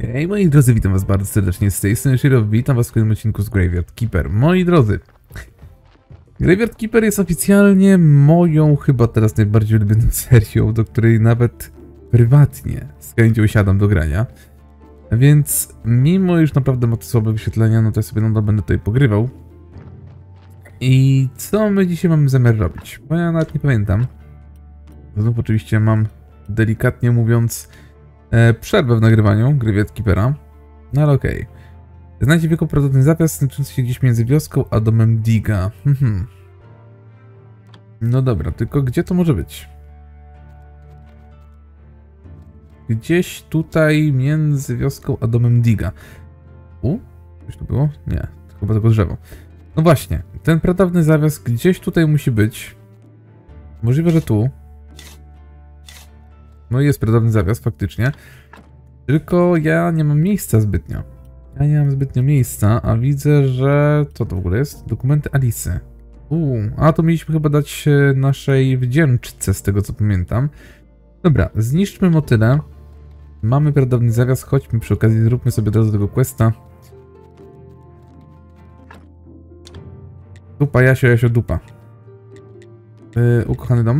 Hej moi drodzy, witam was bardzo serdecznie z tej strony Shiro, witam was w kolejnym odcinku z Graveyard Keeper. Moi drodzy, Graveyard Keeper jest oficjalnie moją chyba teraz najbardziej ulubioną serią, do której nawet prywatnie z chęcią siadam do grania. Więc mimo już naprawdę ma to słabe wyświetlenia, no to ja sobie nadal będę tutaj pogrywał. I co my dzisiaj mamy zamiar robić? Bo ja nawet nie pamiętam. Znów oczywiście mam, delikatnie mówiąc, przerwę w nagrywaniu Graveyard Keepera. No ale okej. Znajdzie wiekoprawdopodobny zawias znajdujący się gdzieś między wioską a domem Diga. No dobra, tylko gdzie to może być? Gdzieś tutaj między wioską a domem Diga. Coś tu było? Nie, to chyba tylko drzewo. No właśnie, ten pradawny zawias gdzieś tutaj musi być. Możliwe, że tu. No i jest pradawny zawias, faktycznie. Tylko ja nie mam miejsca zbytnio. Ja nie mam zbytnio miejsca, a widzę, że... Co to w ogóle jest? Dokumenty Alicy. A to mieliśmy chyba dać naszej wdzięczce, z tego co pamiętam. Dobra, zniszczmy motyle. Mamy pradawny zawias, chodźmy przy okazji, zróbmy sobie od razu tego questa. Dupa, Jasio, dupa. Ukochany dom.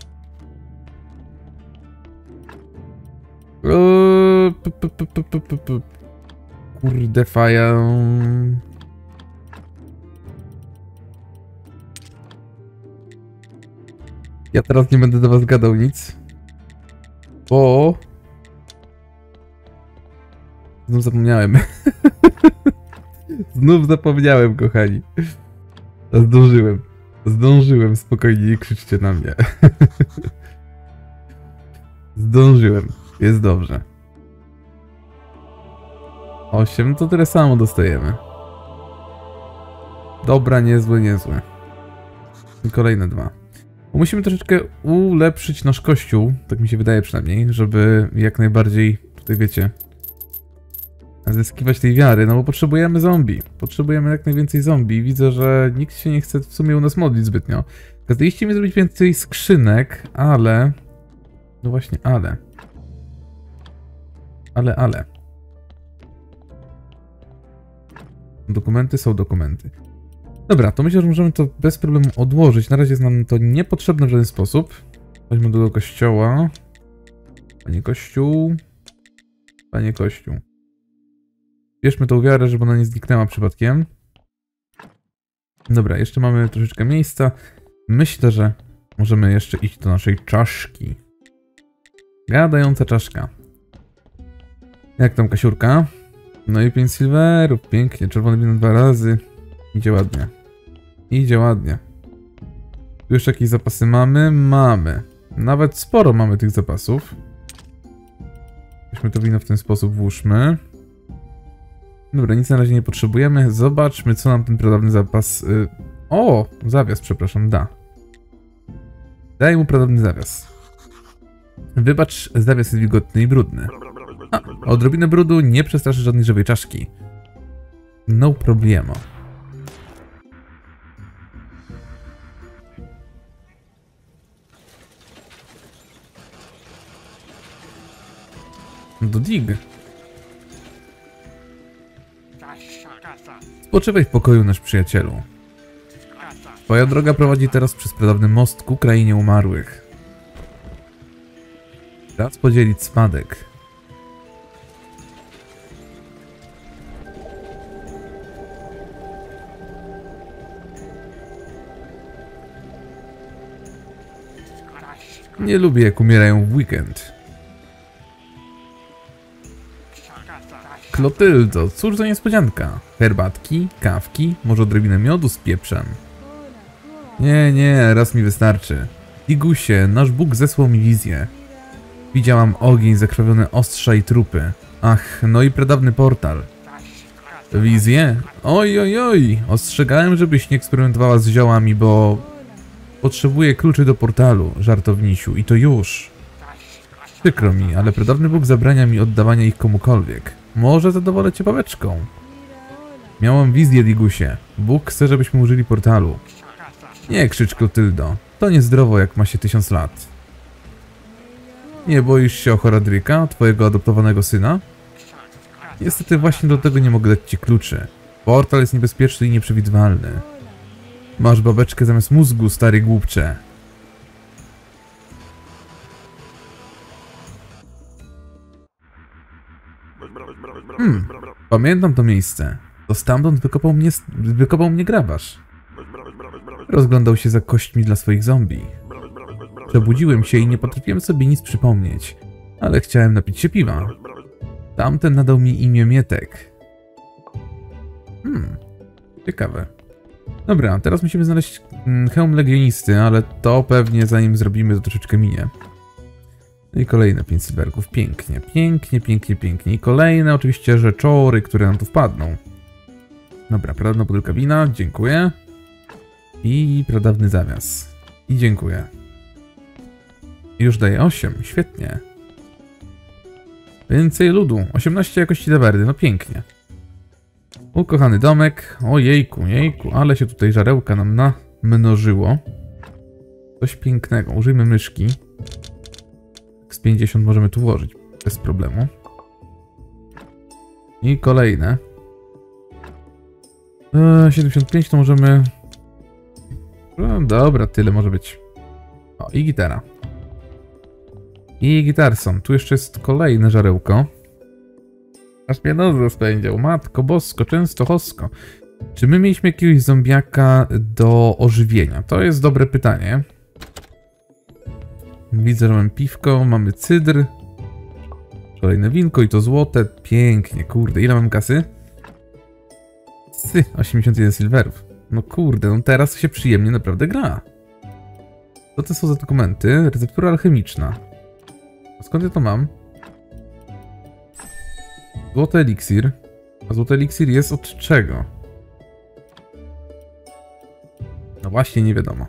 Kurde, faja. Ja teraz nie będę do was gadał nic. Bo... Znów zapomniałem. Znów zapomniałem, kochani. Zdążyłem, spokojnie, nie krzyczcie na mnie. Zdążyłem, jest dobrze. 8, to tyle samo dostajemy. Dobra, niezłe. I kolejne 2. Musimy troszeczkę ulepszyć nasz kościół, tak mi się wydaje przynajmniej, żeby jak najbardziej, tutaj wiecie, zyskiwać tej wiary, no bo potrzebujemy zombie. Potrzebujemy jak najwięcej zombie. Widzę, że nikt się nie chce w sumie u nas modlić zbytnio. Kazaliście mi zrobić więcej skrzynek, ale... No właśnie, ale. Dokumenty są dokumenty. Dobra, to myślę, że możemy to bez problemu odłożyć. Na razie jest nam to niepotrzebne w żaden sposób. Chodźmy do kościoła. Panie kościół. Bierzmy tą wiarę, żeby ona nie zniknęła przypadkiem. Dobra, jeszcze mamy troszeczkę miejsca. Myślę, że możemy jeszcze iść do naszej czaszki. Gadająca czaszka. Jak tam, Kasiurka? No i 5 silverów, pięknie. Czerwone wino 2 razy. Idzie ładnie. Tu już jakieś zapasy mamy? Mamy. Nawet sporo mamy tych zapasów. Weźmy to wino w ten sposób, włóżmy. Dobra, nic na razie nie potrzebujemy. Zobaczmy, co nam ten pradawny zapas... zawias, przepraszam, da. Daj mu pradawny zawias. Wybacz, zawias jest wilgotny i brudny. Odrobinę brudu nie przestraszy żadnej żywej czaszki. No problemo. Do Dig. Spoczywaj w pokoju, nasz przyjacielu. Twoja droga prowadzi teraz przez pradawny most ku krainie umarłych. Czas podzielić spadek. Nie lubię, jak umierają w weekend. Klotyldo, cóż za niespodzianka. Herbatki, kawki, może odrobinę miodu z pieprzem. Nie, raz mi wystarczy. Digusie, nasz Bóg zesłał mi wizję. Widziałam ogień, zakrwawione ostrza i trupy. Ach, no i pradawny portal. Wizję? Oj. Ostrzegałem, żebyś nie eksperymentowała z ziołami, bo... Potrzebuję kluczy do portalu, żartownisiu, i to już. Przykro mi, ale pradawny Bóg zabrania mi oddawania ich komukolwiek. Może zadowolę cię pałeczką. Miałam wizję, Digusie. Bóg chce, żebyśmy użyli portalu. Nie krzycz, Klotyldo. To niezdrowo, jak ma się 1000 lat. Nie boisz się o Horadryka, twojego adoptowanego syna? Niestety właśnie do tego nie mogę dać ci kluczy. Portal jest niebezpieczny i nieprzewidywalny. Masz babeczkę zamiast mózgu, stary głupcze. Pamiętam to miejsce. To stamtąd wykopał mnie grabarz. Rozglądał się za kośćmi dla swoich zombie. Przebudziłem się i nie potrafiłem sobie nic przypomnieć, ale chciałem napić się piwa. Tamten nadał mi imię Mietek. Ciekawe. Dobra, teraz musimy znaleźć hełm legionisty, ale to pewnie zanim zrobimy to troszeczkę minie. No i kolejne 5 silverków. Pięknie, pięknie, pięknie, pięknie. I kolejne oczywiście rzeczory, które nam tu wpadną. Dobra, pradawna butelka wina, dziękuję. I pradawny zawias. I dziękuję. I już daje 8, świetnie. Więcej ludu, 18 jakości tawerny, no pięknie. Ukochany domek, o jejku, jejku, ale się tutaj żarełka nam namnożyło. Coś pięknego, użyjmy myszki. Z 50 możemy tu włożyć, bez problemu. I kolejne. 75 to możemy... No, dobra, tyle może być. O, i gitara. I gitarson. Tu jeszcze jest kolejne żarełko. Aż mnie nos rozpędział. Matko bosko, częstochosko. Czy my mieliśmy jakiegoś zombiaka do ożywienia? To jest dobre pytanie. Widzę, że mamy piwko, mamy cydr. Kolejne winko i to złote. Pięknie, kurde. Ile mam kasy? 81 silverów. No kurde, no teraz się przyjemnie naprawdę gra. Co to są za dokumenty? Receptura alchemiczna. A skąd ja to mam? Złoty eliksir. A złoty eliksir jest od czego? No właśnie, nie wiadomo.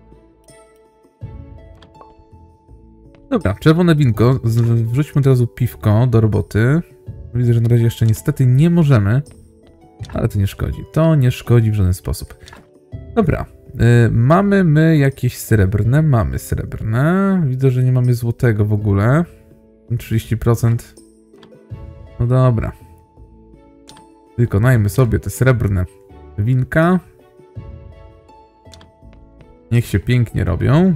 Dobra, czerwone winko. Wrzućmy od razu piwko do roboty. Widzę, że na razie jeszcze niestety nie możemy. Ale to nie szkodzi. To nie szkodzi w żaden sposób. Dobra. Mamy my jakieś srebrne? Mamy srebrne. Widzę, że nie mamy złotego w ogóle. 30%. No dobra. Wykonajmy sobie te srebrne winka. Niech się pięknie robią.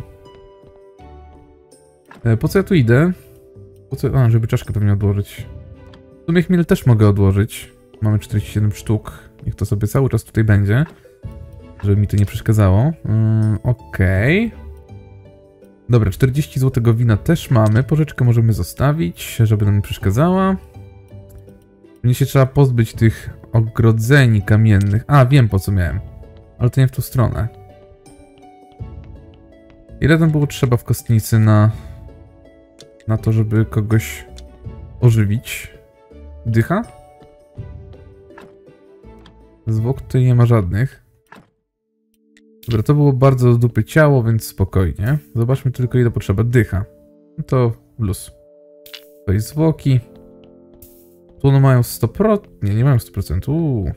Po co ja tu idę? Po co... A, żeby czaszkę pewnie odłożyć. W sumie chmiel też mogę odłożyć. Mamy 47 sztuk. Niech to sobie cały czas tutaj będzie. Żeby mi to nie przeszkadzało. Okej. Dobra, 40 złotego wina też mamy. Porzeczkę możemy zostawić, żeby nam nie przeszkadzała. Mnie się trzeba pozbyć tych ogrodzeni kamiennych. A, wiem po co miałem. Ale to nie w tą stronę. Ile tam było trzeba w kostnicy na to, żeby kogoś ożywić? Dycha? Zwłok tutaj nie ma żadnych. Dobra, to było bardzo do dupy ciało, więc spokojnie. Zobaczmy tylko, ile potrzeba. Dycha. No to luz. Tutaj zwłoki. Tu one mają 100%. Nie mają 100%.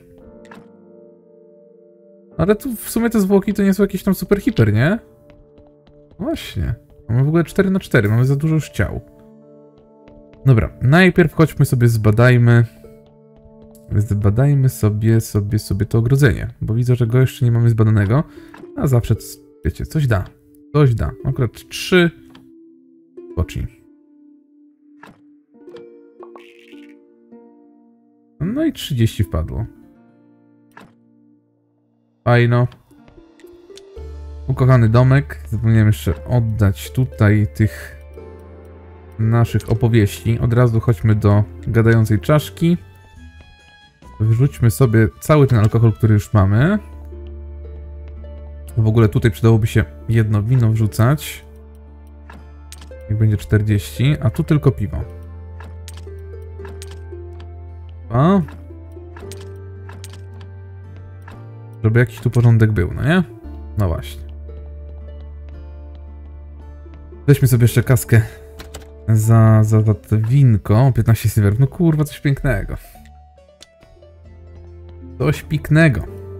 Ale tu w sumie te zwłoki to nie są jakieś tam super hiper, nie? Właśnie. Mamy w ogóle 4×4. Mamy za dużo już ciał. Dobra, najpierw chodźmy sobie zbadajmy. Zbadajmy sobie to ogrodzenie. Bo widzę, że go jeszcze nie mamy zbadanego. A zawsze, wiecie, coś da. Coś da. Akurat 3 boczni. No i 30 wpadło. Fajno. Ukochany domek. Zapomniałem jeszcze oddać tutaj tych naszych opowieści. Od razu chodźmy do gadającej czaszki. Wyrzućmy sobie cały ten alkohol, który już mamy. W ogóle tutaj przydałoby się jedno wino wrzucać. Niech będzie 40, a tu tylko piwo. A? Żeby jakiś tu porządek był, no nie? No właśnie. Weźmy sobie jeszcze kaskę za to winko. 15 silverów. No kurwa, coś pięknego. Coś pięknego.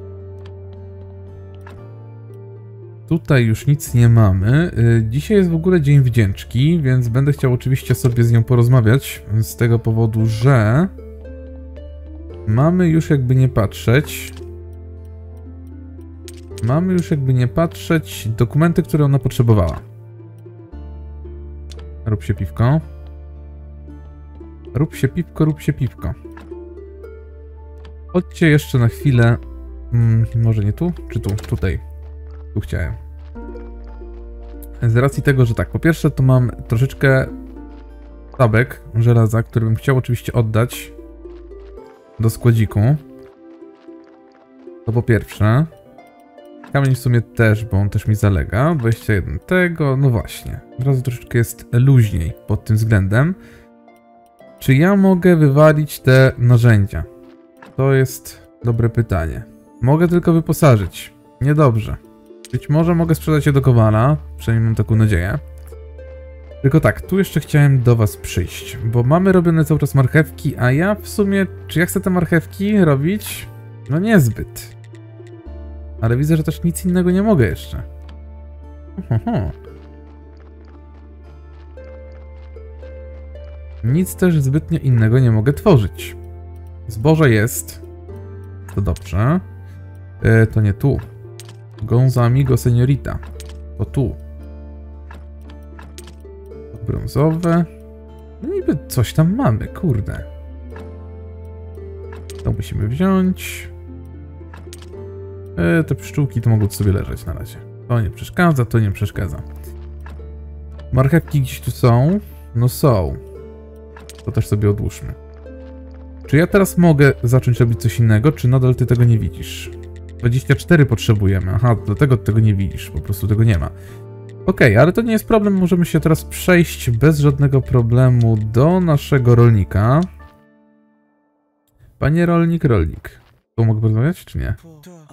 Tutaj już nic nie mamy. Dzisiaj jest w ogóle Dzień Wdzięczki, więc będę chciał oczywiście sobie z nią porozmawiać. Z tego powodu, że Mamy już jakby nie patrzeć. Mamy już jakby nie patrzeć dokumenty, które ona potrzebowała. Rób się piwko. Rób się piwko, rób się piwko. Chodźcie jeszcze na chwilę. Może nie tu? Czy tu? Tutaj. Tu chciałem. Z racji tego, że tak, po pierwsze to mam troszeczkę tabek żelaza, który bym chciał oczywiście oddać do składziku. To po pierwsze. Kamień w sumie też, bo on też mi zalega. 21 tego, no właśnie. Od razu troszeczkę jest luźniej pod tym względem. Czy ja mogę wywalić te narzędzia? To jest dobre pytanie. Mogę tylko wyposażyć. Niedobrze. Być może mogę sprzedać je do Kowala. Przynajmniej mam taką nadzieję. Tylko tak, tu jeszcze chciałem do was przyjść. Bo mamy robione cały czas marchewki, a ja w sumie... Czy ja chcę te marchewki robić? No niezbyt. Ale widzę, że też nic innego nie mogę jeszcze. Nic też zbytnio innego nie mogę tworzyć. Zboże jest. To dobrze. To nie tu. Gonzo amigo seniorita. To tu. Brązowe. No niby coś tam mamy, kurde. To musimy wziąć. Te pszczółki to mogą sobie leżeć na razie. To nie przeszkadza, to nie przeszkadza. Marchewki gdzieś tu są? No są. To też sobie odłóżmy. Czy ja teraz mogę zacząć robić coś innego, czy nadal ty tego nie widzisz? 24 potrzebujemy. Aha, dlatego tego nie widzisz. Po prostu tego nie ma. Okej, ale to nie jest problem. Możemy się teraz przejść bez żadnego problemu do naszego rolnika. Panie rolnik. Tu mogę porozmawiać, czy nie?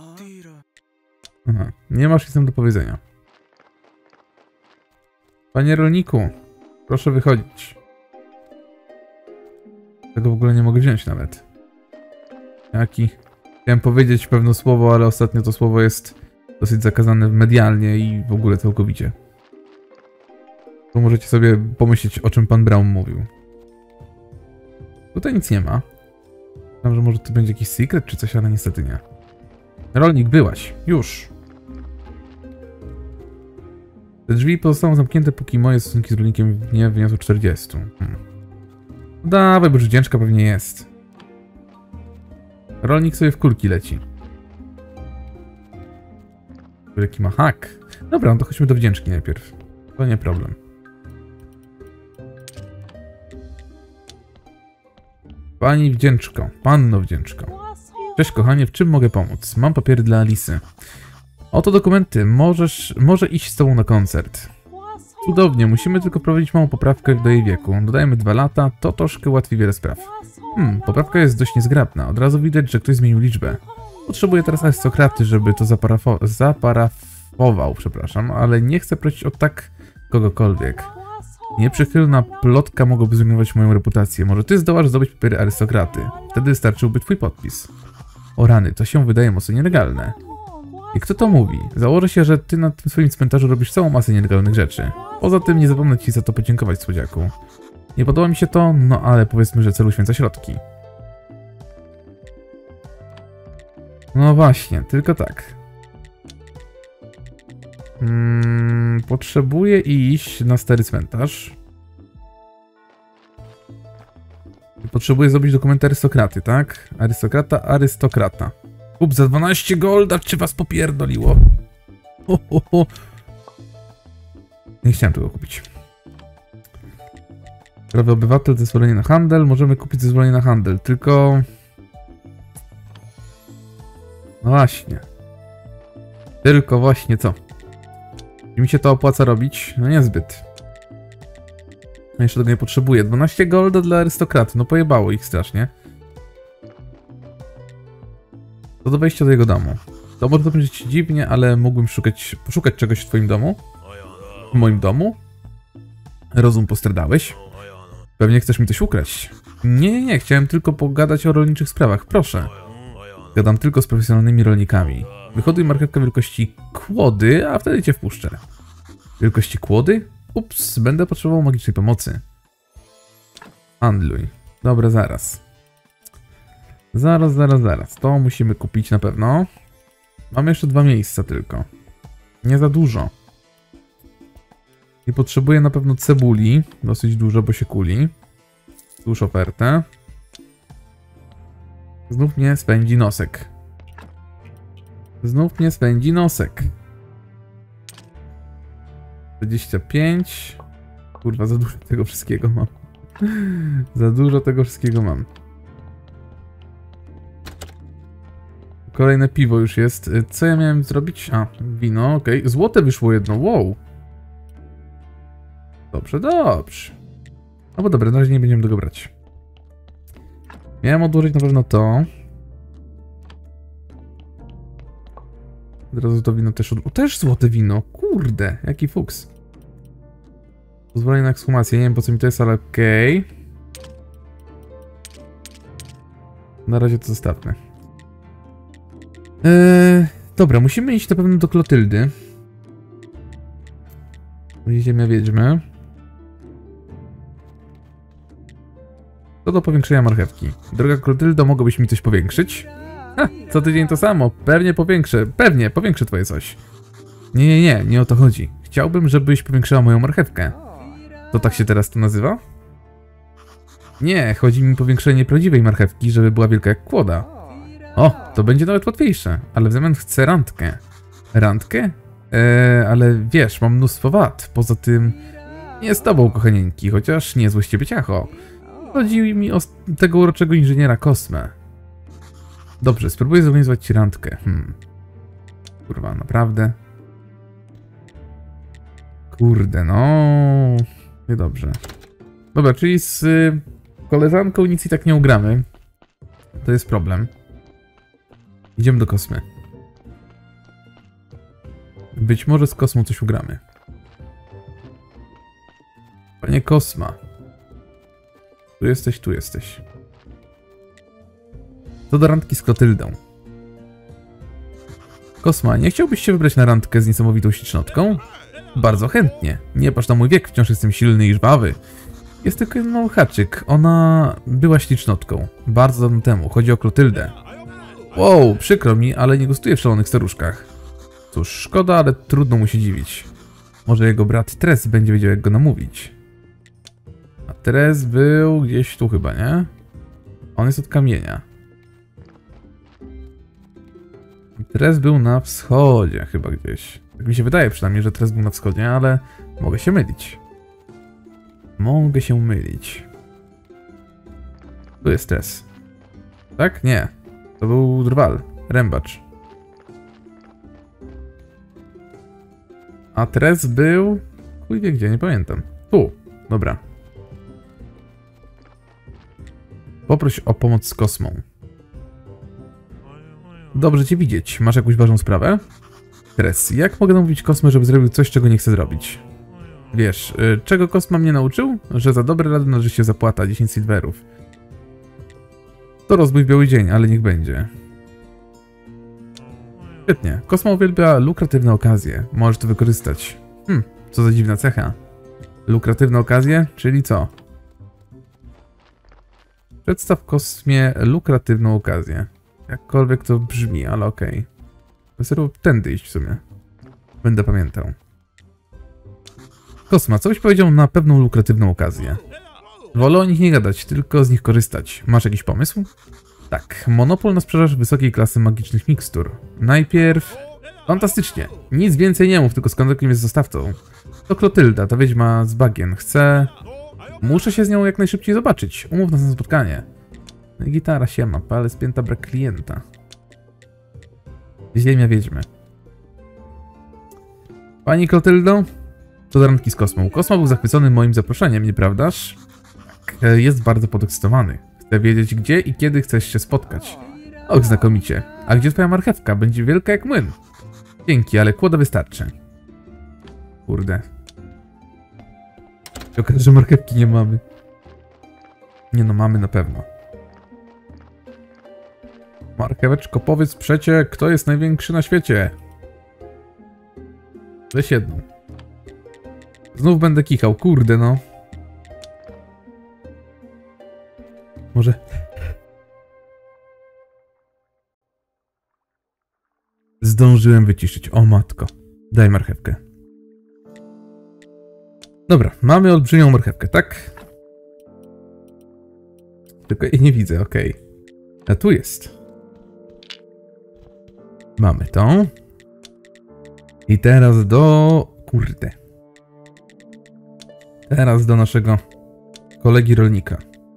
Aha, nie masz nic do powiedzenia. Panie rolniku, proszę wychodzić. Tego w ogóle nie mogę wziąć nawet. Jaki? Chciałem powiedzieć pewne słowo, ale ostatnio to słowo jest dosyć zakazane medialnie i w ogóle całkowicie. Tu możecie sobie pomyśleć, o czym pan Brown mówił. Tutaj nic nie ma. Myślałem, że może to będzie jakiś secret czy coś, ale niestety nie. Rolnik, byłaś. Już. Te drzwi pozostaną zamknięte, póki moje stosunki z rolnikiem nie wyniosą 40. Dawaj, bo już wdzięczka pewnie jest. Rolnik sobie w kulki leci. Jaki ma hak. Dobra, no to chodźmy do wdzięczki najpierw. To nie problem. Pani wdzięczko, panno wdzięczko. Cześć kochanie, w czym mogę pomóc? Mam papiery dla Alisy. Oto dokumenty, może iść z tobą na koncert. Cudownie, musimy tylko prowadzić małą poprawkę do jej wieku. Dodajemy 2 lata, to troszkę ułatwi wiele spraw. Poprawka jest dość niezgrabna, od razu widać, że ktoś zmienił liczbę. Potrzebuję teraz arystokraty, żeby to zaparafował, przepraszam, ale nie chcę prosić o tak kogokolwiek. Nieprzychylna plotka mogłaby zrujnować moją reputację. Może ty zdołasz zdobyć papiery arystokraty. Wtedy starczyłby twój podpis. O rany, to się wydaje mocno nielegalne. I kto to mówi? Założę się, że ty na tym swoim cmentarzu robisz całą masę nielegalnych rzeczy. Poza tym nie zapomnę ci za to podziękować, słodziaku. Nie podoba mi się to, no ale powiedzmy, że cel uświęca środki. No właśnie, tylko tak. Potrzebuję iść na stary cmentarz. Potrzebuję zrobić dokumenty arystokraty, tak? Arystokrata. Kup za 12 golda, czy was popierdoliło? Nie chciałem tego kupić. Prawy obywatel, zezwolenie na handel. Możemy kupić zezwolenie na handel, tylko... No właśnie. Tylko właśnie co? Czy mi się to opłaca robić? No niezbyt. No jeszcze tego nie potrzebuję. 12 golda dla arystokraty. No pojebało ich strasznie. To do wejścia do jego domu. To może to brzmieć dziwnie, ale mógłbym poszukać czegoś w twoim domu? W moim domu? Rozum postradałeś? Pewnie chcesz mi coś ukraść. Nie. Chciałem tylko pogadać o rolniczych sprawach. Proszę. Gadam tylko z profesjonalnymi rolnikami. Wyhoduj marchewkę wielkości kłody, a wtedy cię wpuszczę. Wielkości kłody? Ups, będę potrzebował magicznej pomocy. Handluj. Dobra, zaraz. Zaraz, zaraz, zaraz. To musimy kupić na pewno. Mamy jeszcze 2 miejsca tylko. Nie za dużo. I potrzebuję na pewno cebuli. Dosyć dużo, bo się kuli. Złóż ofertę. Znów mnie spędzi nosek. Znów mnie spędzi nosek. 25. Kurwa, za dużo tego wszystkiego mam. Za dużo tego wszystkiego mam. Kolejne piwo już jest. Co ja miałem zrobić? A, wino, okej. Okay. Złote wyszło jedno, wow. Dobrze, dobrze. No bo dobra, na razie nie będziemy tego brać. Miałem odłożyć na pewno to. Od razu to wino też też złote wino. Kurde, jaki fuks. Pozwolenie na ekshumację. Nie wiem po co mi to jest, ale okej. Na razie to zostawmy. Dobra, musimy iść na pewno do Klotyldy. Ziemia wiedźmy. Co do powiększenia marchewki. Droga Klotyldo, mogłabyś mi coś powiększyć? Ha, co tydzień to samo. Pewnie powiększę. Pewnie, powiększę twoje coś. Nie o to chodzi. Chciałbym, żebyś powiększyła moją marchewkę. To tak się teraz to nazywa? Nie, chodzi mi o powiększenie prawdziwej marchewki, żeby była wielka jak kłoda. O, to będzie nawet łatwiejsze, ale w zamian chcę randkę. Randkę? Ale wiesz, mam mnóstwo wad. Poza tym, nie z tobą, kochanieńki, chociaż niezły z ciebie ciacho. Chodzi mi o tego uroczego inżyniera Kosmę. Dobrze, spróbuję zorganizować ci randkę. Kurwa, naprawdę? Kurde, no... Niedobrze. Dobra, czyli z koleżanką nic i tak nie ugramy. To jest problem. Idziemy do Kosmy. Być może z Kosmą coś ugramy. Panie Kosma. Tu jesteś, tu jesteś. Co do randki z Klotyldą. Kosma, nie chciałbyś się wybrać na randkę z niesamowitą ślicznotką? Bardzo chętnie. Nie patrz na mój wiek, wciąż jestem silny i żwawy. Jest tylko jeden mały haczyk. Ona była ślicznotką. Bardzo dawno temu. Chodzi o Klotyldę. Wow, przykro mi, ale nie gustuję w szalonych staruszkach. Cóż, szkoda, ale trudno mu się dziwić. Może jego brat Tres będzie wiedział, jak go namówić. A Tres był gdzieś tu chyba, nie? On jest od kamienia. Tres był na wschodzie chyba gdzieś. Tak mi się wydaje przynajmniej, że Tres był na wschodzie, ale mogę się mylić. Mogę się mylić. Tu jest Tres. Tak? Nie. To był drwal. Rębacz. A Tres był... Chuj wie gdzie, nie pamiętam. Tu. Dobra. Poproś o pomoc z Kosmą. Dobrze cię widzieć. Masz jakąś ważną sprawę? Tres, jak mogę namówić Kosmę, żeby zrobił coś, czego nie chce zrobić? Wiesz, czego Kosma mnie nauczył? Że za dobre rady należy się zapłata 10 silverów. To rozbój w biały dzień, ale niech będzie. Świetnie. Kosma uwielbia lukratywne okazje. Możesz to wykorzystać. Co za dziwna cecha. Lukratywne okazje? Czyli co? Przedstaw Kosmie lukratywną okazję. Jakkolwiek to brzmi, ale okej. Wystarczy tędy iść w sumie. Będę pamiętał. Kosma, co byś powiedział na pewną lukratywną okazję? Wolę o nich nie gadać, tylko z nich korzystać. Masz jakiś pomysł? Tak, monopol na sprzedaż wysokiej klasy magicznych mikstur. Najpierw... Fantastycznie. Nic więcej nie mów, tylko z kontaktiem jest zostawcą. To Klotylda, ta wiedźma z bagien. Chcę... Muszę się z nią jak najszybciej zobaczyć. Umów nas na spotkanie. Gitara siema, ale spięta brak klienta. Ziemia wiedźmy. Pani Klotyldo? Co do randki z Kosmą. Kosma był zachwycony moim zaproszeniem, nieprawdaż? Tak, jest bardzo podekscytowany. Chcę wiedzieć, gdzie i kiedy chcesz się spotkać. Och, znakomicie. A gdzie twoja marchewka? Będzie wielka jak młyn. Dzięki, ale kłoda wystarczy. Kurde. Się okaże, że marchewki nie mamy. Nie no, mamy na pewno. Marcheweczko, powiedz przecie, kto jest największy na świecie? Weź jedną. Znów będę kichał, kurde no. Może... zdążyłem wyciszyć. O matko. Daj marchewkę. Dobra, mamy olbrzymią marchewkę, tak? Tylko jej nie widzę, okej. A tu jest. Mamy tą. I teraz do... Kurde. Teraz do naszego kolegi rolnika.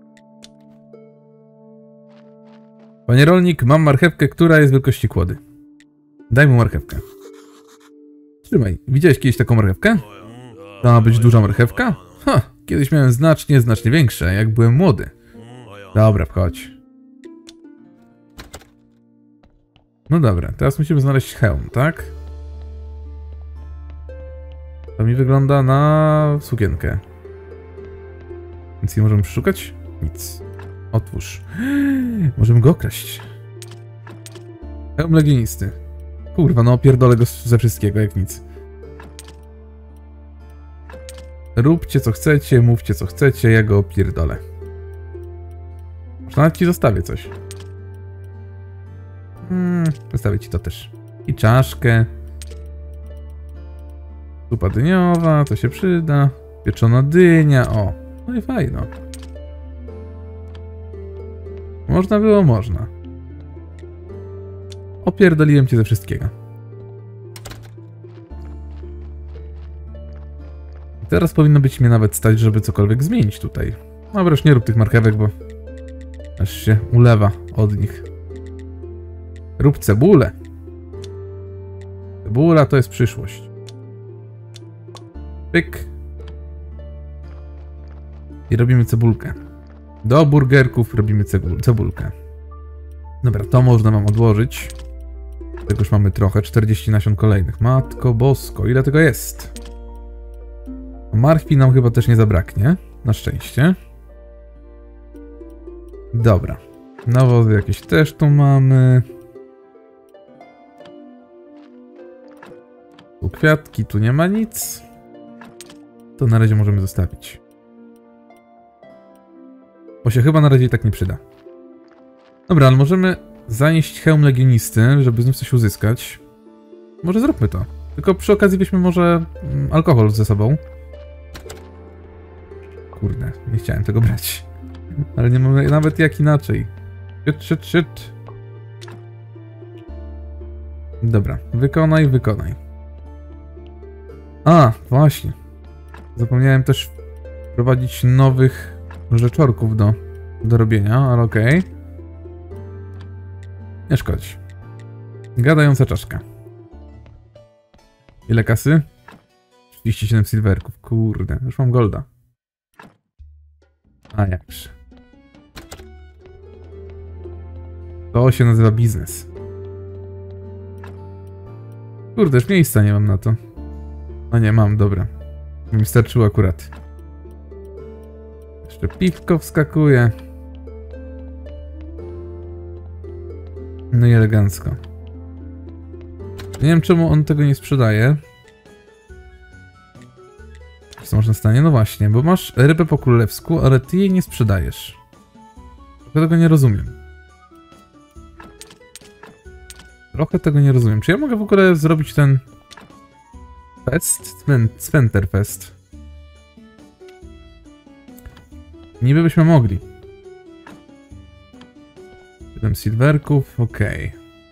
Panie rolnik, mam marchewkę, która jest wielkości kłody. Daj mu marchewkę. Trzymaj. Widziałeś kiedyś taką marchewkę? To ma być duża marchewka? Ha, kiedyś miałem znacznie większe, jak byłem młody. Dobra, wchodź. No dobra, teraz musimy znaleźć hełm, tak? To mi wygląda na sukienkę. Nic nie możemy przeszukać? Nic. Otwórz. Możemy go okraść. Hełm legionisty. Kurwa, no pierdolę go ze wszystkiego, jak nic. Róbcie co chcecie, mówcie co chcecie, ja go pierdolę. Może nawet ci zostawię coś. Zostawię ci to też. I czaszkę. Zupa dyniowa, to się przyda. Pieczona dynia, o. No i fajno. Można było, można. Opierdoliłem cię ze wszystkiego. Teraz powinno być mnie nawet stać, żeby cokolwiek zmienić tutaj. No wreszcie nie rób tych marchewek, bo aż się ulewa od nich. Rób cebulę. Cebula to jest przyszłość. Pyk. I robimy cebulkę. Do burgerków robimy cebulkę. Dobra, to można wam odłożyć. Tego już mamy trochę. 40 nasion kolejnych. Matko bosko, ile tego jest? Marchwi nam chyba też nie zabraknie. Na szczęście. Dobra. Nawozy jakieś też tu mamy. Tu kwiatki, tu nie ma nic. To na razie możemy zostawić. Bo się chyba na razie i tak nie przyda. Dobra, ale możemy zanieść hełm legionisty, żeby znów coś uzyskać. Może zróbmy to. Tylko przy okazji weźmy może alkohol ze sobą. Kurde, nie chciałem tego brać. Ale nie mamy nawet jak inaczej. Shit. Dobra, wykonaj. A, właśnie. Zapomniałem też wprowadzić nowych rzeczorków do robienia, ale okej. Nie szkodzi. Gadająca czaszka. Ile kasy? 37 silverków. Kurde, już mam golda. A jakże. To się nazywa biznes. Kurde, już miejsca nie mam na to. A nie, mam, dobra. Mi starczyło akurat. Jeszcze piwko wskakuje. No i elegancko. Nie wiem, czemu on tego nie sprzedaje. Co można stanie? No właśnie, bo masz rybę po królewsku, ale ty jej nie sprzedajesz. Trochę tego nie rozumiem. Czy ja mogę w ogóle zrobić ten fest? Cmenterfest. Niby byśmy mogli. 7 silverków, okej.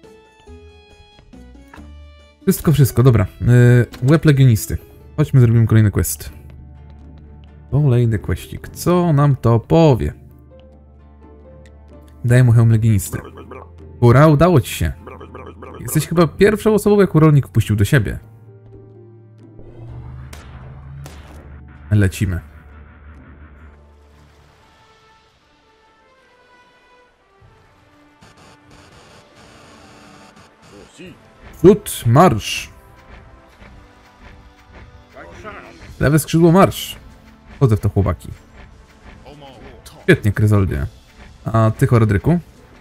Wszystko, dobra. Łeb legionisty. Chodźmy, zrobimy kolejny quest. Kolejny questik. Co nam to powie? Daj mu hełm legionisty. Ura, udało ci się. Jesteś chyba pierwszą osobą, jaką rolnik wpuścił do siebie. Lecimy. Przód, marsz! Lewe skrzydło, marsz! Chodzę w to, chłopaki. Świetnie, Kryzoldzie. A ty, Horodryku?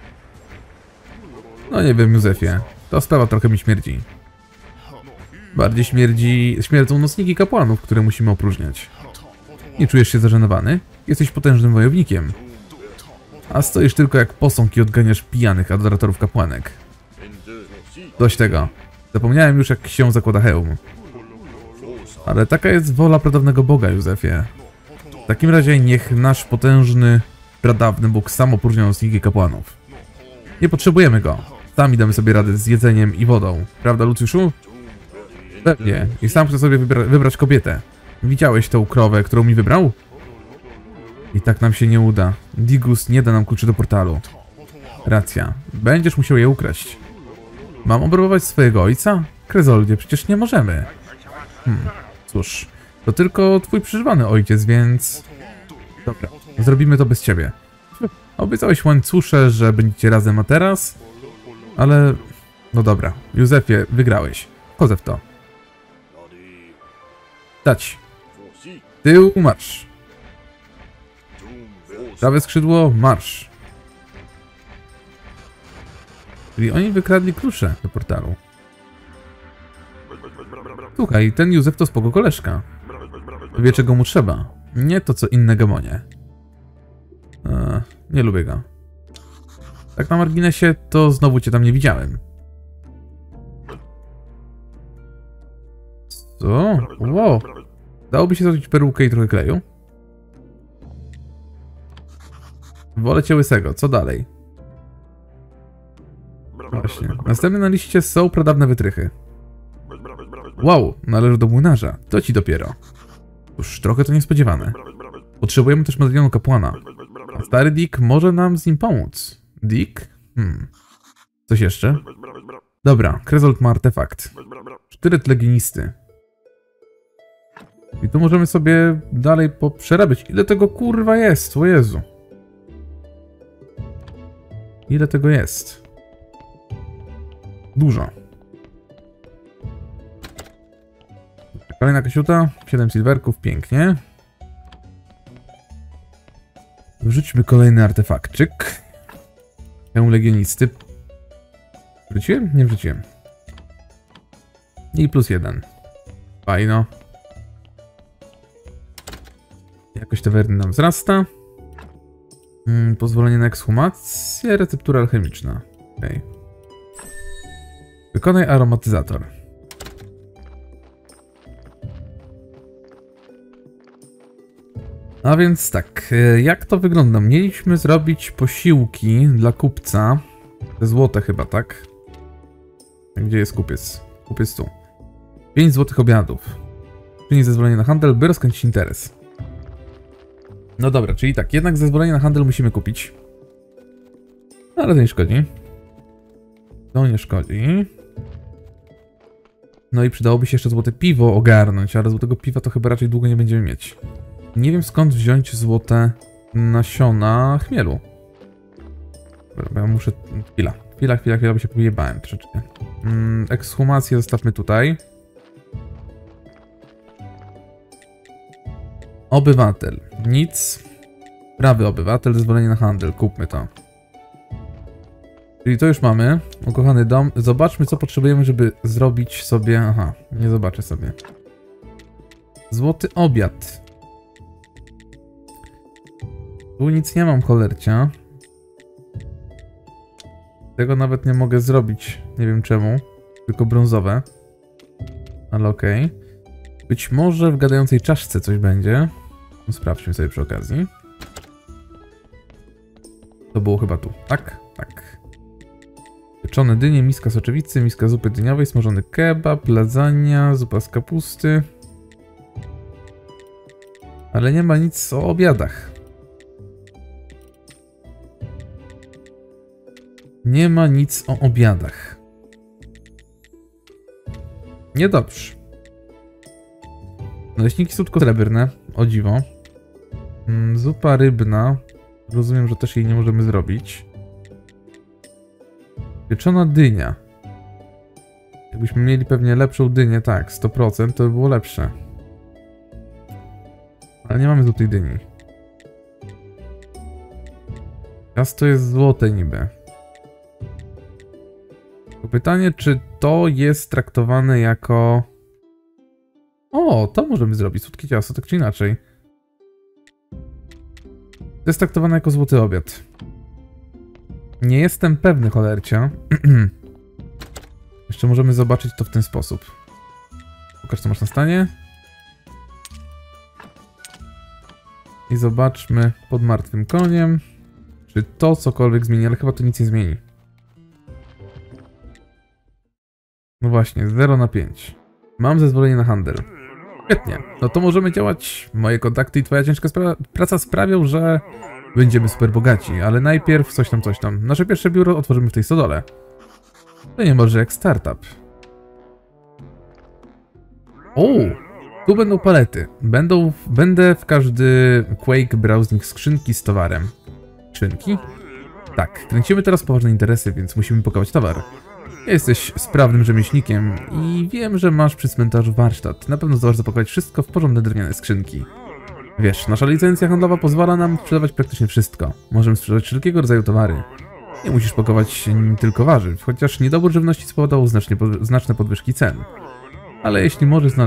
No nie wiem, Józefie. Ta sprawa trochę mi śmierdzi. Bardziej śmierdzą nocniki kapłanów, które musimy opróżniać. Nie czujesz się zażenowany? Jesteś potężnym wojownikiem. A stoisz tylko jak posąg i odganiasz pijanych adoratorów kapłanek. Dość tego. Zapomniałem już, jak się zakłada hełm. Ale taka jest wola pradawnego Boga, Józefie. W takim razie niech nasz potężny, pradawny Bóg sam opróżnia nas ligi kapłanów. Nie potrzebujemy go. Sami damy sobie radę z jedzeniem i wodą. Prawda, Lucjuszu? Pewnie. I sam chcę sobie wybrać kobietę. Widziałeś tą krowę, którą mi wybrał? I tak nam się nie uda. Digus nie da nam kluczy do portalu. Racja. Będziesz musiał je ukraść. Mam obrabować swojego ojca? Krezoldzie, przecież nie możemy. Cóż, to tylko twój przeżywany ojciec, więc... Dobra, zrobimy to bez ciebie. Obiecałeś łańcusze, że będziecie razem, a teraz? Ale... No dobra, Józefie, wygrałeś. Wchodzę w to. Dać. Tył, marsz. Prawe skrzydło, marsz. Czyli oni wykradli klucze do portalu. Słuchaj, ten Józef to spoko koleżka. Wie, czego mu trzeba. Nie to, co inne gamonie. Nie lubię go. Tak na marginesie, to znowu cię tam nie widziałem. Co? Wow. Dałoby się zrobić perukę i trochę kleju? Wolę cię łysego. Co dalej? Właśnie. Następne na liście są pradawne wytrychy. Wow, należy do młynarza. To ci dopiero. Cóż, trochę to niespodziewane. Potrzebujemy też medalionu kapłana. A stary Dick może nam z nim pomóc. Dick? Coś jeszcze? Dobra, Krezold ma artefakt. Sztylet legionisty. I tu możemy sobie dalej poprzerabiać. Ile tego kurwa jest? O Jezu. Ile tego jest? Dużo. Kolejna kasiuta. 7 silverków. Pięknie. Wrzućmy kolejny artefaktczyk. Hełm legionisty. Wrzuciłem? Nie wrzuciłem. I +1. Fajno. Jakość tawerny nam wzrasta. Pozwolenie na ekshumację. Receptura alchemiczna. Okay. Wykonaj aromatyzator. A więc tak, jak to wygląda? Mieliśmy zrobić posiłki dla kupca. Te złote chyba, tak? Gdzie jest kupiec? Kupiec tu. 5 złotych obiadów. Przynieś zezwolenie na handel, by rozkręcić interes. No dobra, czyli tak, jednak zezwolenie na handel musimy kupić. Ale to nie szkodzi. To nie szkodzi. No i przydałoby się jeszcze złote piwo ogarnąć, ale złotego piwa to chyba raczej długo nie będziemy mieć. Nie wiem, skąd wziąć złote nasiona chmielu. Dobra, ja muszę... Chwila, bo się pojebałem troszeczkę. Ekshumację zostawmy tutaj. Obywatel. Nic. Prawy obywatel, zezwolenie na handel. Kupmy to. Czyli to już mamy. Ukochany dom. Zobaczmy, co potrzebujemy, żeby zrobić sobie... Aha, nie zobaczę sobie. Złoty obiad. Tu nic nie mam, cholercia. Tego nawet nie mogę zrobić. Nie wiem czemu. Tylko brązowe. Ale okej. Być może w gadającej czaszce coś będzie. No, sprawdźmy sobie przy okazji. To było chyba tu. Tak? Tak. Pieczone dynie, miska soczewicy, miska zupy dyniowej, smażony kebab, lasagna, zupa z kapusty. Ale nie ma nic o obiadach. Nie ma nic o obiadach. Niedobrze. Naleśniki słodko-srebrne, o dziwo. Zupa rybna. Rozumiem, że też jej nie możemy zrobić. Pieczona dynia. Jakbyśmy mieli pewnie lepszą dynię, tak, 100%, to by było lepsze. Ale nie mamy złotej dyni. Ciasto jest złote niby. To pytanie, czy to jest traktowane jako... O, to możemy zrobić, słodkie ciasto, tak czy inaczej. To jest traktowane jako złoty obiad. Nie jestem pewny, cholercia. Jeszcze możemy zobaczyć to w ten sposób. Pokaż, co masz na stanie. I zobaczmy pod martwym koniem, czy to cokolwiek zmieni, ale chyba to nic nie zmieni. No właśnie, 0 na 5. Mam zezwolenie na handel. Świetnie, no to możemy działać. Moje kontakty i twoja ciężka praca sprawią, że będziemy super bogaci, ale najpierw coś tam, coś tam. Nasze pierwsze biuro otworzymy w tej stodole. To nie może jak startup. O! Tu będą palety. Będę w każdy Quake brał z nich skrzynki z towarem. Skrzynki? Tak, kręcimy teraz poważne interesy, więc musimy pakować towar. Jesteś sprawnym rzemieślnikiem i wiem, że masz przy cmentarzu warsztat. Na pewno zdołasz zapakować wszystko w porządne drewniane skrzynki. Wiesz, nasza licencja handlowa pozwala nam sprzedawać praktycznie wszystko. Możemy sprzedać wszelkiego rodzaju towary. Nie musisz pakować tylko warzyw, chociaż niedobór żywności spowodował znaczne podwyżki cen. Ale jeśli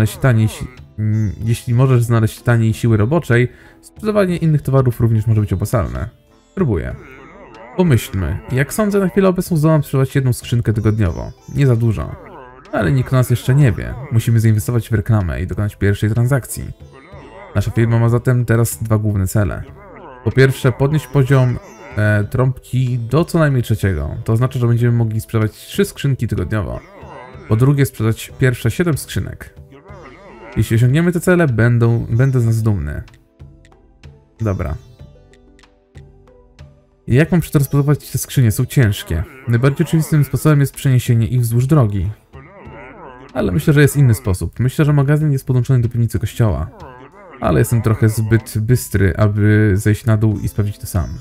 możesz znaleźć taniej siły roboczej, sprzedawanie innych towarów również może być opłacalne. Spróbuję. Pomyślmy, jak sądzę, na chwilę obecną zdołam sprzedawać jedną skrzynkę tygodniowo. Nie za dużo. Ale nikt o nas jeszcze nie wie. Musimy zainwestować w reklamę i dokonać pierwszej transakcji. Nasza firma ma zatem teraz dwa główne cele. Po pierwsze, podnieść poziom trąbki do co najmniej 3. To oznacza, że będziemy mogli sprzedawać 3 skrzynki tygodniowo. Po drugie, sprzedać pierwsze 7 skrzynek. Jeśli osiągniemy te cele, będę z nas dumny. Dobra. Jak mam przetransportować te skrzynie? Są ciężkie. Najbardziej oczywistym sposobem jest przeniesienie ich wzdłuż drogi. Ale myślę, że jest inny sposób. Myślę, że magazyn jest podłączony do piwnicy kościoła. Ale jestem trochę zbyt bystry, aby zejść na dół i sprawdzić to sam.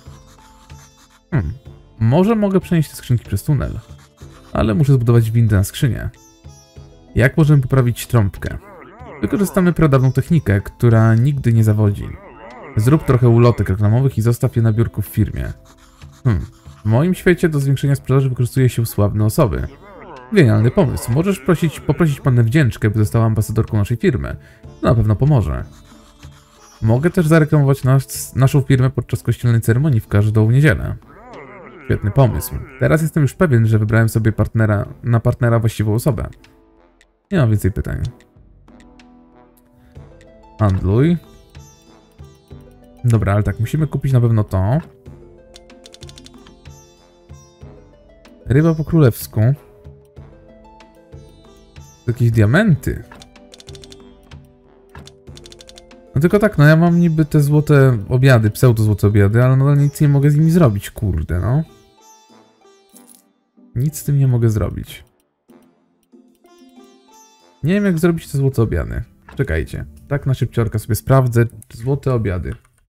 Może mogę przenieść te skrzynki przez tunel. Ale muszę zbudować windę na skrzynię. Jak możemy poprawić trąbkę? Wykorzystamy pradawną technikę, która nigdy nie zawodzi. Zrób trochę ulotek reklamowych i zostaw je na biurku w firmie. W moim świecie do zwiększenia sprzedaży wykorzystuje się sławne osoby. Genialny pomysł. Możesz poprosić pannę Wdzięczkę, by została ambasadorką naszej firmy. To na pewno pomoże. Mogę też zareklamować naszą firmę podczas kościelnej ceremonii w każdą niedzielę. Świetny pomysł. Teraz jestem już pewien, że wybrałem sobie partnera właściwą osobę. Nie mam więcej pytań. Handluj. Dobra, ale tak, musimy kupić na pewno to. Ryba po królewsku. Jakieś diamenty. No tylko tak, no ja mam niby te złote obiady, pseudo-złote obiady, ale nadal nic nie mogę z nimi zrobić, kurde, no. Nic z tym nie mogę zrobić. Nie wiem, jak zrobić te złote obiady. Czekajcie, tak na szybciorka sobie sprawdzę złote obiady.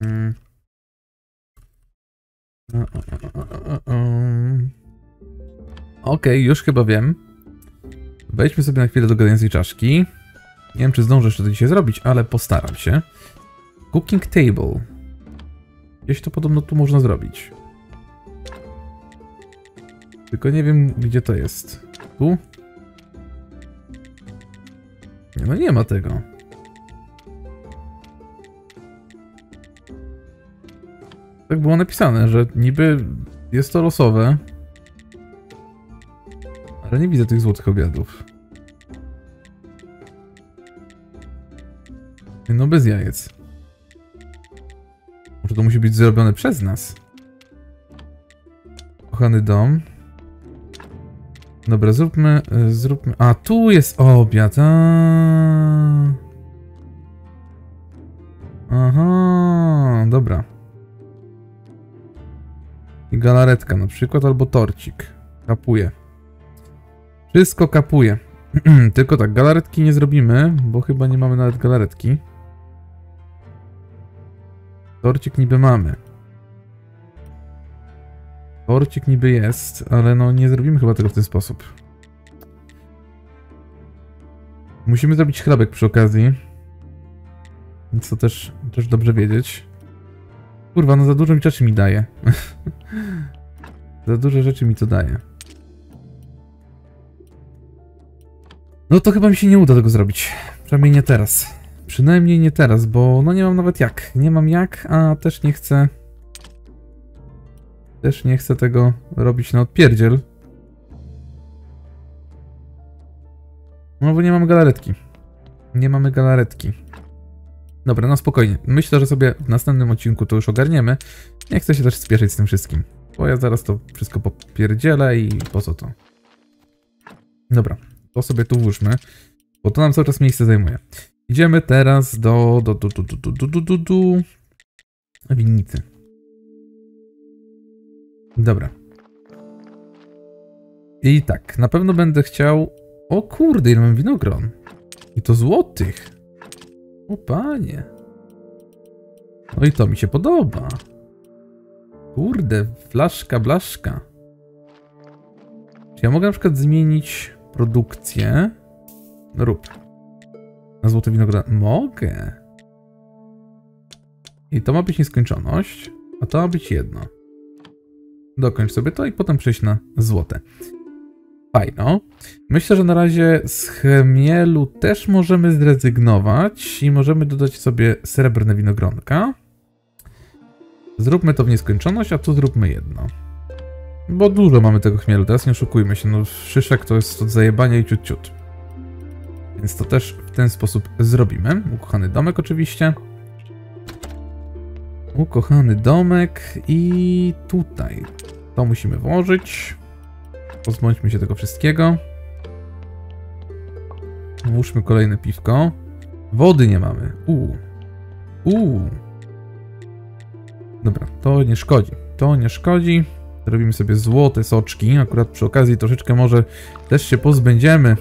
Okej, już chyba wiem. Wejdźmy sobie na chwilę do gadającej czaszki. Nie wiem, czy zdążę jeszcze to dzisiaj zrobić, ale postaram się. Cooking table. Gdzieś to podobno tu można zrobić. Tylko nie wiem, gdzie to jest. Tu? Nie, no nie ma tego. Tak było napisane, że niby jest to losowe. Ale nie widzę tych złotych obiadów. No bez jajec. Może to musi być zrobione przez nas. Kochany dom. Dobra, zróbmy... A, tu jest obiad. Aha, dobra. I galaretka na przykład, albo torcik. Kapuje. Wszystko kapuje. Tylko tak, galaretki nie zrobimy, bo chyba nie mamy nawet galaretki. Torcik niby mamy. Torcik niby jest, ale no nie zrobimy chyba tego w ten sposób. Musimy zrobić chlebek przy okazji. Więc to też dobrze wiedzieć. Kurwa, no za dużo rzeczy mi daje. Za dużo rzeczy mi to daje. No to chyba mi się nie uda tego zrobić. Przynajmniej nie teraz. Przynajmniej nie teraz, bo no nie mam nawet jak. Nie mam jak, a też nie chcę... Też nie chcę tego robić na odpierdziel. No bo nie mamy galaretki. Nie mamy galaretki. Dobra, no spokojnie. Myślę, że sobie w następnym odcinku to już ogarniemy. Nie chcę się też spieszyć z tym wszystkim. Bo ja zaraz to wszystko popierdzielę i po co to? Dobra, to sobie tu włóżmy. Bo to nam cały czas miejsce zajmuje. Idziemy teraz do winnicy. Dobra. I tak, na pewno będę chciał... O kurde, ile mam winogron. I to złotych. O panie. No i to mi się podoba. Kurde, flaszka, blaszka. Czy ja mogę na przykład zmienić produkcję? No rób. Na złote winogron. Mogę. I to ma być nieskończoność, a to ma być jedno. Dokończ sobie to i potem przejść na złote. Fajno. Myślę, że na razie z chmielu też możemy zrezygnować i możemy dodać sobie srebrne winogronka. Zróbmy to w nieskończoność, a tu zróbmy jedno. Bo dużo mamy tego chmielu, teraz nie oszukujmy się, no szyszek to jest od zajebania i ciut. Więc to też w ten sposób zrobimy. Ukochany domek oczywiście. Ukochany domek i tutaj. To musimy włożyć. Pozbądźmy się tego wszystkiego. Włóżmy kolejne piwko. Wody nie mamy. Dobra, to nie szkodzi. To nie szkodzi. Robimy sobie złote soczki. Akurat przy okazji troszeczkę może też się pozbędziemy.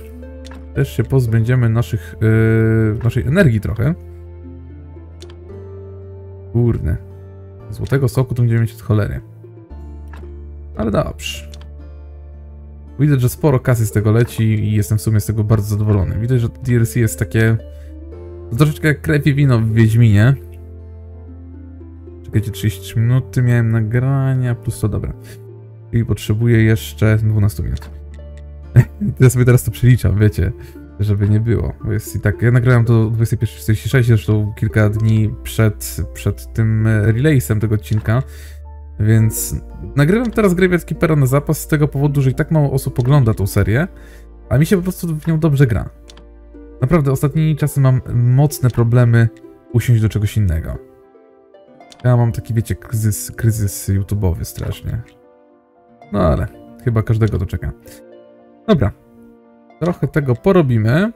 Naszej energii trochę. Kurde. Złotego soku to będziemy mieć od cholery. Ale dobrze. Widać, że sporo kasy z tego leci i jestem w sumie z tego bardzo zadowolony. Widać, że DLC jest takie... troszeczkę jak krew i wino w Wiedźminie. Czekajcie, 33 minuty miałem nagrania, plus to dobra. I potrzebuję jeszcze 12 minut. Ja sobie teraz to przeliczam, wiecie, żeby nie było. Bo jest i tak, ja nagrałem to 21:46, zresztą kilka dni przed tym releasem tego odcinka. Więc nagrywam teraz Graveyard Keepera na zapas z tego powodu, że i tak mało osób ogląda tą serię, a mi się po prostu w nią dobrze gra. Naprawdę, ostatnimi czasy mam mocne problemy usiąść do czegoś innego. Ja mam taki, wiecie, kryzys YouTube'owy strasznie. No ale chyba każdego to czeka. Dobra. Trochę tego porobimy.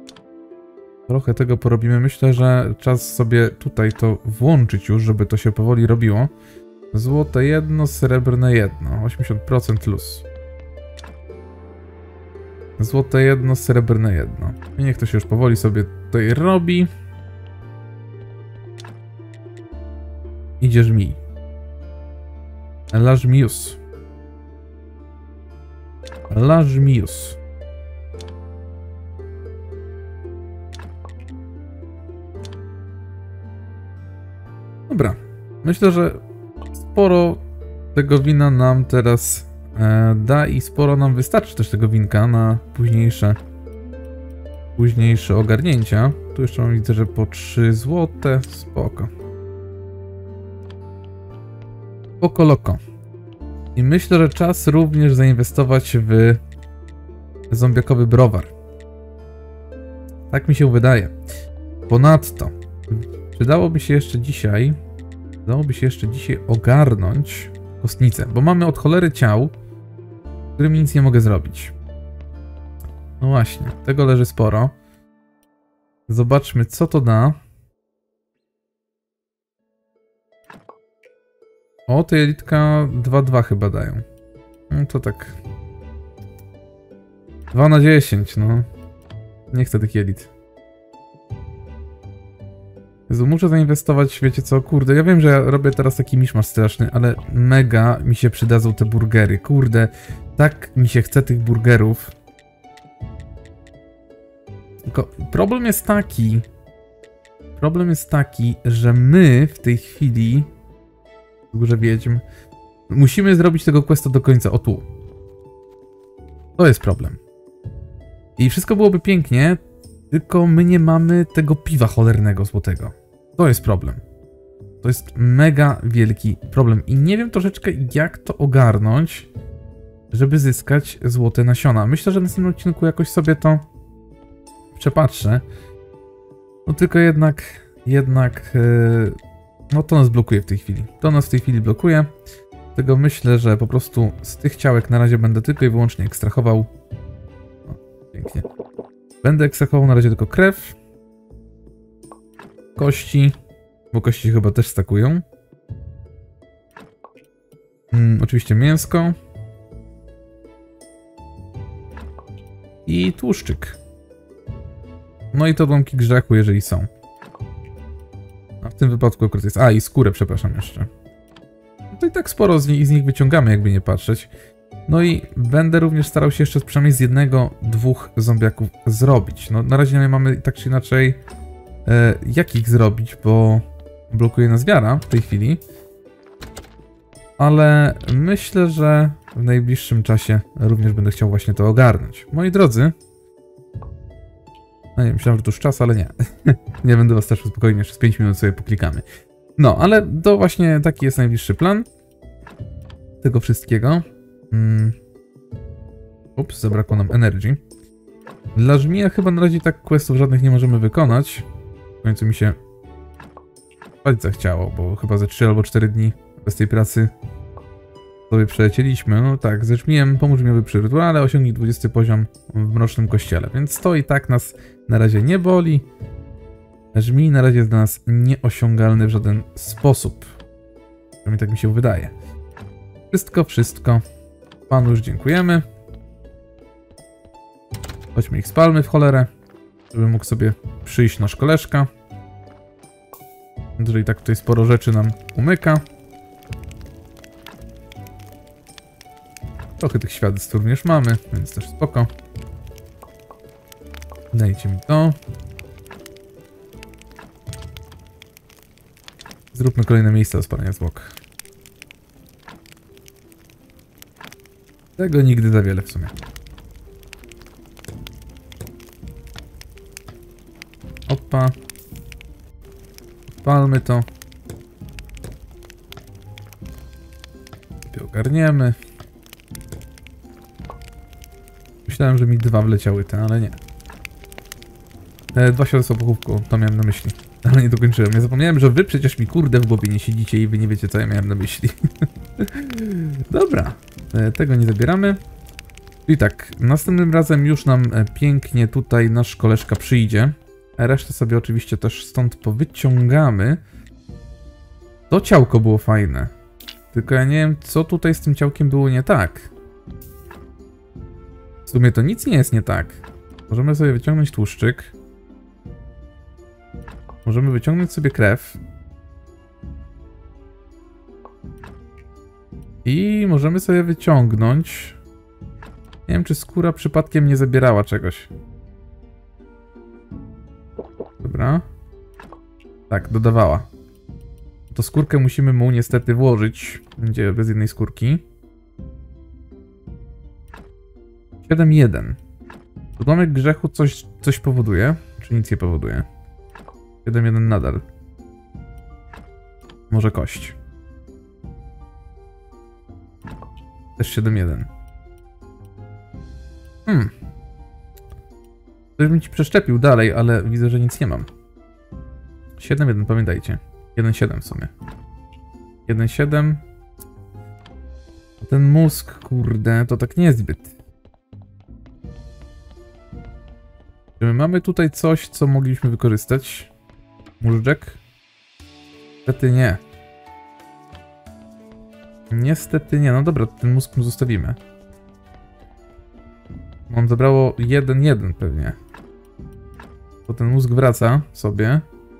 Myślę, że czas sobie tutaj to włączyć już, żeby to się powoli robiło. Złote jedno, srebrne jedno. 80% luz. Złote jedno, srebrne jedno. I niech to się już powoli sobie tutaj robi. Idzie żmij. La żmius. La żmius. Dobra. Myślę, że sporo tego wina nam teraz da i sporo nam wystarczy też tego winka na późniejsze ogarnięcia. Tu jeszcze mam, widzę, że po 3 złote. Spoko. Spoko loko. I myślę, że czas również zainwestować w zombiakowy browar. Tak mi się wydaje. Ponadto przydałoby się jeszcze dzisiaj ogarnąć kostnicę, bo mamy od cholery ciał, z którymi nic nie mogę zrobić. No właśnie, tego leży sporo. Zobaczmy, co to da. O, te jelitka 2-2 chyba dają. No to tak. 2 na 10, no. Nie chcę tych jelit. Jezu, muszę zainwestować, wiecie co, kurde, ja wiem, że ja robię teraz taki miszmasz straszny, ale mega mi się przydadzą te burgery, kurde, tak mi się chce tych burgerów. Tylko problem jest taki, że my w tej chwili, w Górze Wiedźm, musimy zrobić tego questa do końca, o tu. To jest problem. I wszystko byłoby pięknie, tylko my nie mamy tego piwa cholernego złotego. To jest problem. To jest mega wielki problem. I nie wiem troszeczkę, jak to ogarnąć, żeby zyskać złote nasiona. Myślę, że w następnym odcinku jakoś sobie to przepatrzę. No tylko jednak no to nas blokuje w tej chwili. To nas w tej chwili blokuje. Dlatego myślę, że po prostu z tych ciałek na razie będę tylko i wyłącznie ekstrahował. O, pięknie. Będę ekstrahował na razie tylko krew. Kości. Bo kości chyba też stakują. Oczywiście mięsko. I tłuszczyk. No i to odłamki grzechu, jeżeli są. A w tym wypadku akurat jest... A, i skórę, przepraszam jeszcze. No to i tak sporo z nich wyciągamy, jakby nie patrzeć. No i będę również starał się jeszcze przynajmniej z 1-2 zombiaków zrobić. No na razie nie mamy tak czy inaczej jak ich zrobić, bo blokuje nas wiara w tej chwili. Ale myślę, że w najbliższym czasie również będę chciał właśnie to ogarnąć. Moi drodzy... No nie, myślałem, że to już czas, ale nie. Nie będę was też spokojnie, jeszcze z 5 minut sobie poklikamy. No, ale to właśnie taki jest najbliższy plan tego wszystkiego. Ups, zabrakło nam energy. Dla żmija chyba na razie tak questów żadnych nie możemy wykonać. W końcu mi się spać zachciało, bo chyba ze 3 albo 4 dni bez tej pracy sobie przelecieliśmy. No tak, ze żmijem pomóż mi przy rytuale, osiągnij 20 poziom w mrocznym kościele. Więc to i tak nas na razie nie boli. Żmij na razie jest dla nas nieosiągalny w żaden sposób. Przynajmniej tak mi się wydaje. Wszystko. Panu już dziękujemy. Chodźmy ich spalmy w cholerę, żeby mógł sobie przyjść nasz koleżka. Jeżeli tak tutaj sporo rzeczy nam umyka. Trochę tych świadectw również mamy, więc też spoko. Dajcie mi to. Zróbmy kolejne miejsca do spalania zwłok. Tego nigdy za wiele w sumie. Opa. Odpalmy to. Ogarniemy. Myślałem, że mi 2 wleciały te, ale nie. 2 świadectwa pochówku, to miałem na myśli. Ale nie dokończyłem. Ja zapomniałem, że wy przecież mi kurde w głowie nie siedzicie i wy nie wiecie, co ja miałem na myśli. Dobra. Tego nie zabieramy. I tak, następnym razem już nam pięknie tutaj nasz koleżka przyjdzie. A resztę sobie oczywiście też stąd powyciągamy. To ciałko było fajne. Tylko ja nie wiem, co tutaj z tym ciałkiem było nie tak. W sumie to nic nie jest nie tak. Możemy sobie wyciągnąć tłuszczyk. Możemy wyciągnąć sobie krew. I możemy sobie wyciągnąć... Nie wiem, czy skóra przypadkiem nie zabierała czegoś. Dobra. Tak, dodawała. To skórkę musimy mu niestety włożyć. Będzie bez jednej skórki. 7-1. Odłamek grzechu coś powoduje? Czy nic nie powoduje? 7-1 nadal. Może kość. Też 7-1. Coś bym ci przeszczepił dalej, ale widzę, że nic nie mam. 7-1, pamiętajcie. 1-7 w sumie. 1-7. Ten mózg, kurde, to tak niezbyt. Czy my mamy tutaj coś, co mogliśmy wykorzystać? Móżdżek? Niestety nie. Niestety nie. No dobra, ten mózg mu zostawimy. On zabrało 1-1 pewnie. To ten mózg wraca sobie.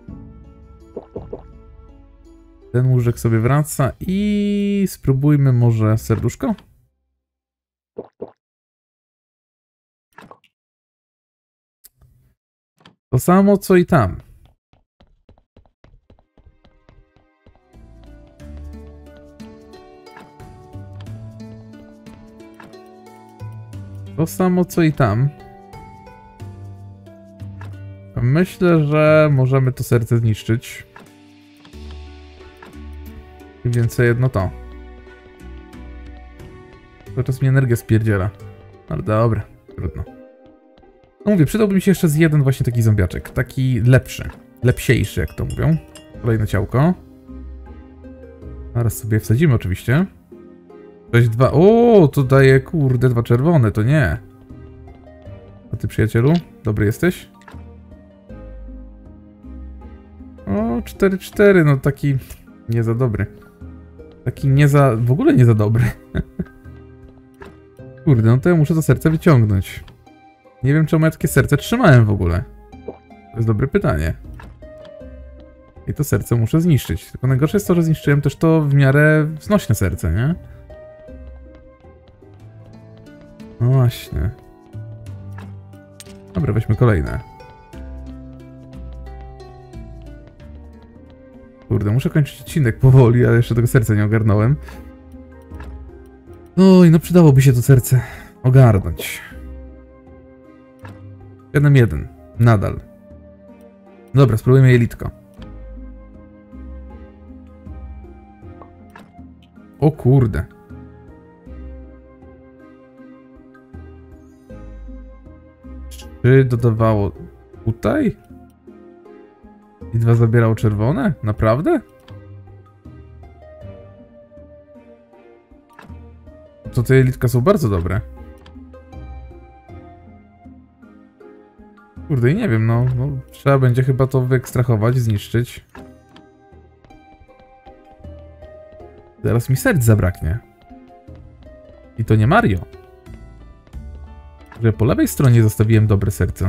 Ten mózg sobie wraca i spróbujmy może serduszko? To samo co i tam. To samo co i tam. Myślę, że możemy to serce zniszczyć. I więcej jedno to. Cały czas mi energię spierdziela. Ale dobra, trudno. No mówię, przydałby mi się jeszcze z jeden właśnie taki zombiaczek. Taki lepszy. Lepsiejszy, jak to mówią. Kolejne ciałko. Zaraz sobie wsadzimy oczywiście. 6, 2. O, to daje, kurde, 2 czerwone, to nie. A ty, przyjacielu? Dobry jesteś? O, 4, 4, no taki nie za dobry. Taki nie za... w ogóle nie za dobry. Kurde, no to ja muszę to serce wyciągnąć. Nie wiem, czemu ja takie serce trzymałem w ogóle. To jest dobre pytanie. I to serce muszę zniszczyć. Tylko najgorsze jest to, że zniszczyłem też to w miarę znośne serce, nie? No właśnie. Dobra, weźmy kolejne. Kurde, muszę kończyć odcinek powoli, ale jeszcze tego serca nie ogarnąłem. Oj, no przydałoby się to serce ogarnąć. 7-1. Nadal. Dobra, spróbujmy jelitko. O kurde. Czy dodawało tutaj? I 2 zabierało czerwone? Naprawdę? To te jelitka są bardzo dobre. Kurde, i nie wiem, no trzeba będzie chyba to wyekstrahować, zniszczyć. Zaraz mi serc zabraknie. I to nie Mario. Że po lewej stronie zostawiłem dobre serce.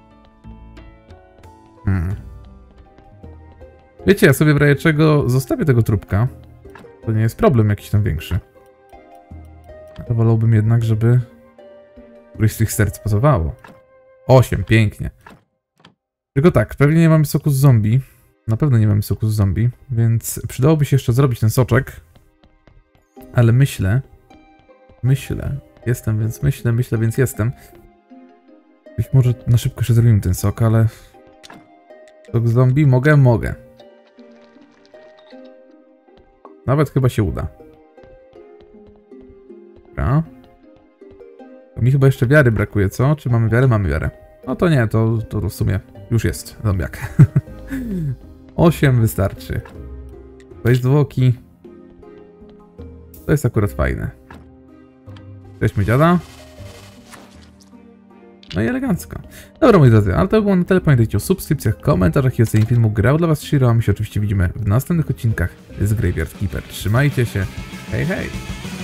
Wiecie, ja sobie w razie czego zostawię tego trupka. To nie jest problem jakiś tam większy. Ale wolałbym jednak, żeby któryś z tych serc pasowało. 8, pięknie. Tylko tak, pewnie nie mamy soku z zombie. Na pewno nie mamy soku z zombie, więc przydałoby się jeszcze zrobić ten soczek. Ale myślę, jestem, więc myślę, więc jestem. Być może na szybko jeszcze zrobimy ten sok, ale... Sok z zombie? Mogę. Nawet chyba się uda. Dobra. To mi chyba jeszcze wiary brakuje, co? Czy mamy wiarę? Mamy wiarę. No to nie, to w sumie już jest zombiak. 8 wystarczy. 6 zwłoki. To jest akurat fajne. Weźmy dziada. No i elegancko. Dobra, moi drodzy, ale to było na tyle. Pamiętajcie o subskrypcjach, komentarzach i ocenie filmu. Grał dla was Shiro, a my się oczywiście widzimy w następnych odcinkach z Graveyard Keeper. Trzymajcie się. Hej, hej!